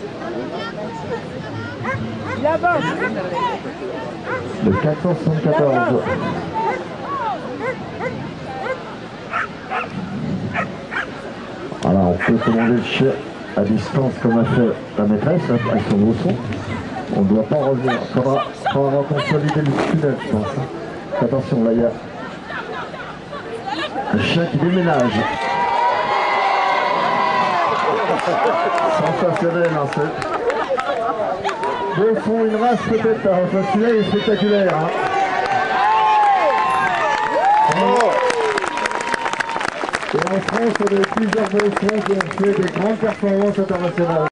Le 474. Alors on peut commander le chien à distance comme a fait la maîtresse avec son brosson. On ne doit pas revenir. Il faudra consolider le tunnel, je pense. Attention, là il y a un chien qui déménage. Sensationnel, hein, c'est. Brosson, une race peut-être, hein. Celui-là il est spectaculaire. Hein. Et en France, on a plusieurs Brossons qui ont fait des grandes performances internationales.